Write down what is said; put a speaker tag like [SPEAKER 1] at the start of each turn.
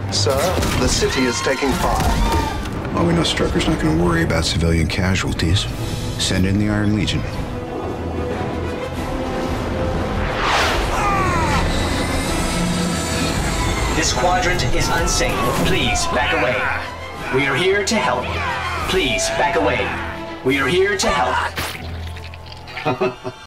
[SPEAKER 1] Sir, the city is taking fire.
[SPEAKER 2] Well, we know Strucker's not going to worry about civilian casualties. Send in the Iron Legion.
[SPEAKER 3] This quadrant is unsafe. Please, back away. We are here to help. Please, back away. We are here to help.